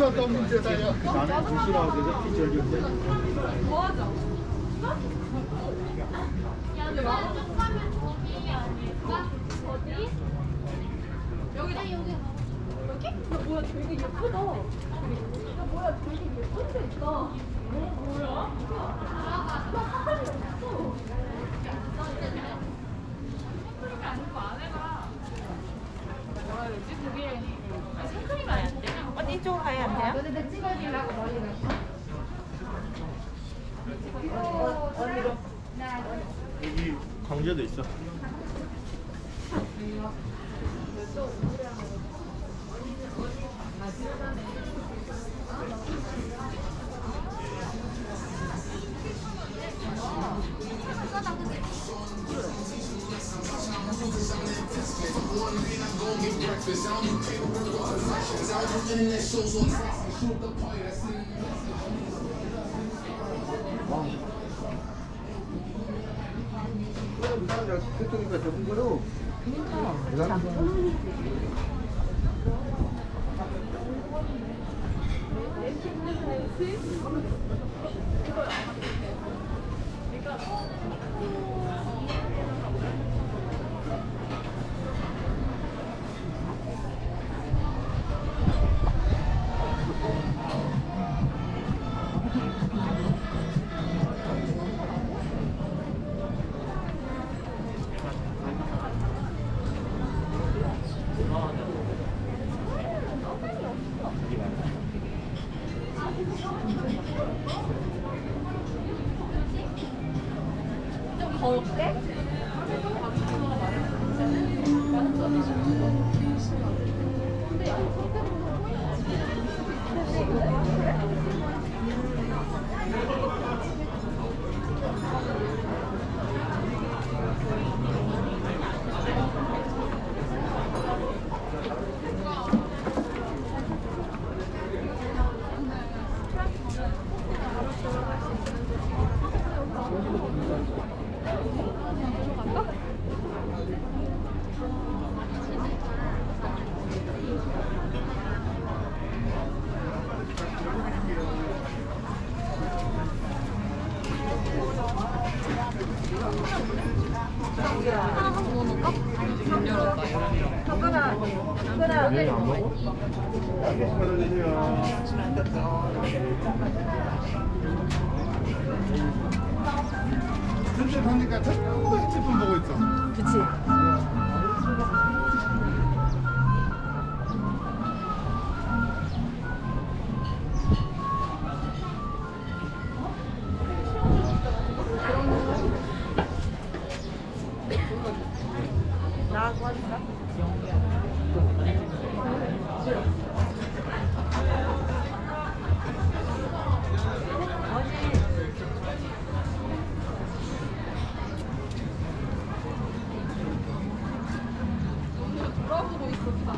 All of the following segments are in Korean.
이거 또 문제다요. 나는 부시라고 피 절리는데. 뭐하자? 야, 근데 좀 가면 저기 아닐까? 어디? 여기다. 여기. 여기? 야, 뭐야, 되게 예쁘다. 야, 뭐야, 되게 예쁜 데 있다. 뭐야? 야, 사람이 없어. 생크림이 아니고 안에가 뭐라 해야 되지? 그게 생크림이 아닌데? 언니 이쪽으로 가야 안 돼요? 너네들 찍어주려고 머리 났어? 언니로. 여기 강제도 있어. 그쪽이니까 적은 거로. 좀 더울게? 내일 안 먹어? 근데 보니까 전부 핸드폰 보고 있어. 그치. 나하고 하니까? 돌아보고 있었다.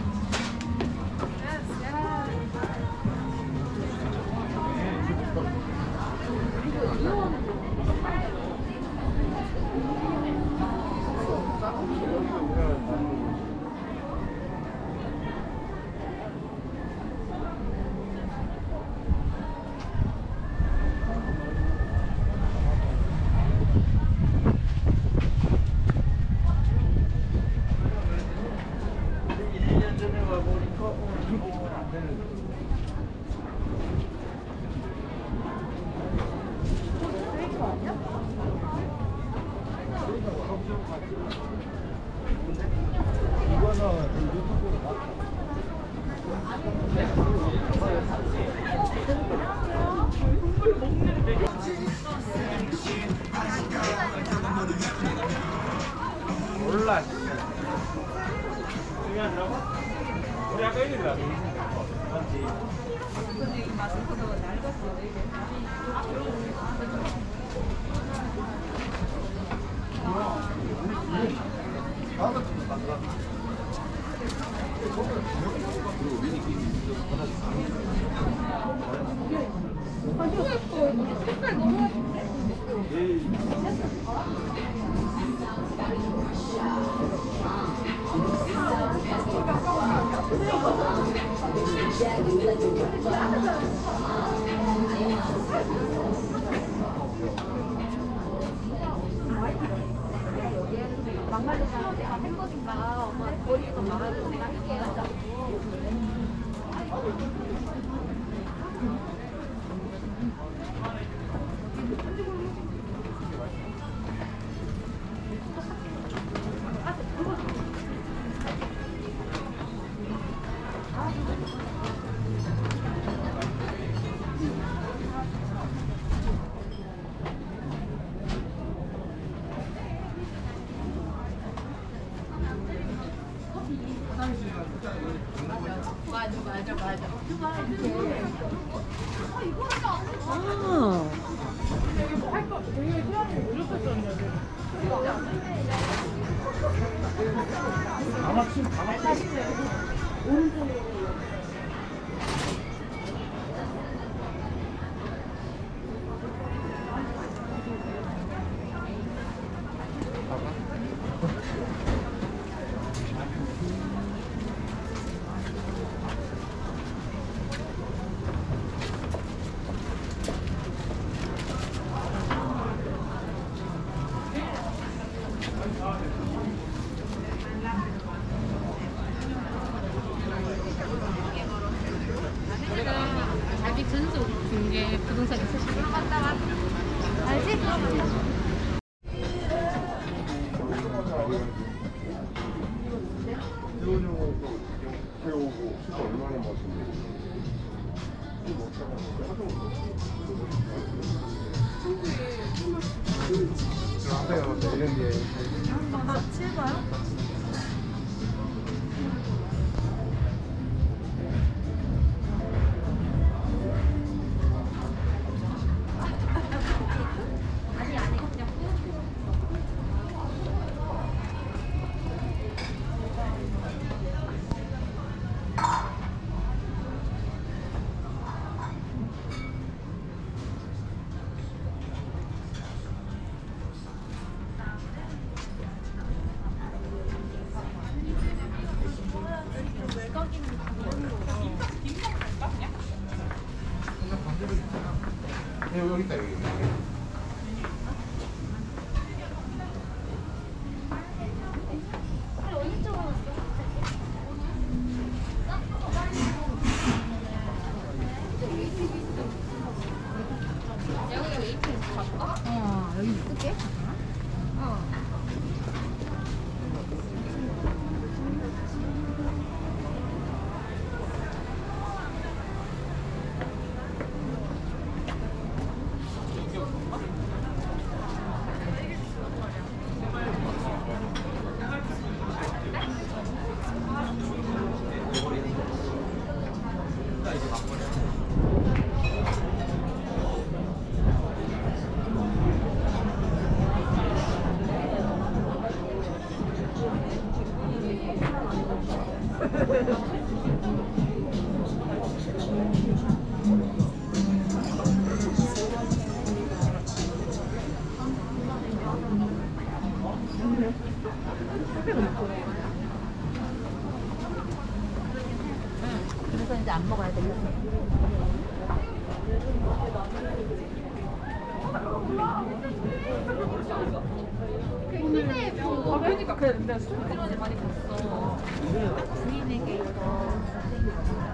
몰라. 중요하더라고? 우리 아까 얘기했다. 맞지? 색깔 너무 예쁜데? 에이. 막말로 사면 내가 할 것인가 엄마 버리고 말하고 내가 할게 하자고. 아. 자기 전속 중에 부동산 있으시고 알지? 태훈이 형은 또 배우고 수도 얼마나 맛있는데. 앞에요, 이런 게. 나 7번. 여기 있다, 여기. 여기 웨이팅 갈까? 여기 있을게. 그래서 이제 안 먹어야 되겠어. 그러니까 그래 근데 술 그러지 많이 봤어. 부인에게 이거